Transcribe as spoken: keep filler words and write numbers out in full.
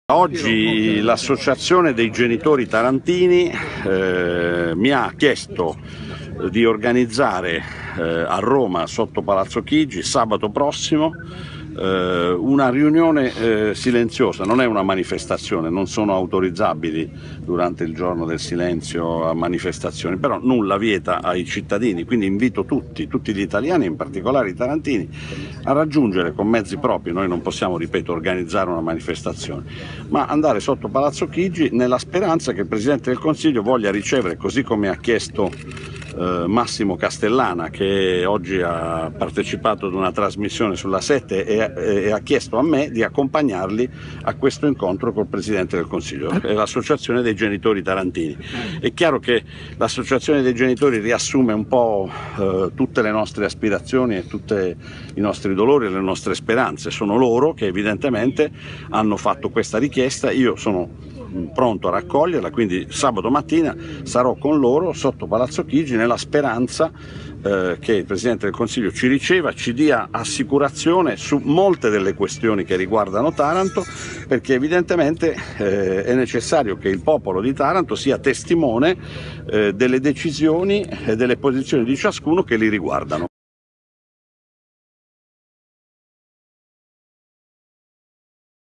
Oggi l'associazione dei genitori tarantini eh, mi ha chiesto di organizzare eh, a Roma sotto Palazzo Chigi sabato prossimo eh, una riunione eh, silenziosa. Non è una manifestazione, non sono autorizzabili durante il giorno del silenzio a manifestazioni, però nulla vieta ai cittadini, quindi invito tutti, tutti gli italiani, in particolare i tarantini, a raggiungere con mezzi propri. Noi non possiamo, ripeto, organizzare una manifestazione, ma andare sotto Palazzo Chigi nella speranza che il Presidente del Consiglio voglia ricevere, così come ha chiesto eh, Massimo Castellana, che oggi ha partecipato ad una trasmissione sulla sette e, e, e ha chiesto a me di accompagnarli a questo incontro col Presidente del Consiglio, è l'Associazione dei Genitori Tarantini. È chiaro che l'Associazione dei Genitori riassume un po' eh, tutte le nostre aspirazioni e tutti i nostri dolori e le nostre speranze. Sono loro che evidentemente hanno fatto questa richiesta, io sono pronto a raccoglierla, quindi sabato mattina sarò con loro sotto Palazzo Chigi nella speranza eh, che il Presidente del Consiglio ci riceva, ci dia assicurazione su molte delle questioni che riguardano Taranto, perché evidentemente eh, è necessario che il popolo di Taranto sia testimone eh, delle decisioni e delle posizioni di ciascuno che li riguardano.